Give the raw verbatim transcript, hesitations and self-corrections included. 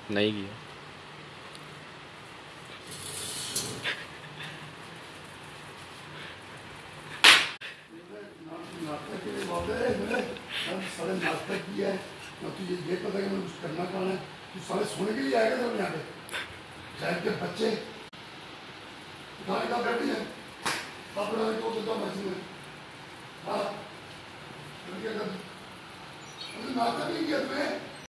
नहीं किया। नाटक के लिए बोल रहे मैंने सारे नाटक किया है तो तुझे ये पता कि मैं कुछ करना कौन है, तू सारे सोने के लिए आएगा सब यहाँ पे शायद के बच्चे खाने का बैठी है अपना तो तो मशीन में हाँ क्या कर नाटक नहीं किया तुम्हें।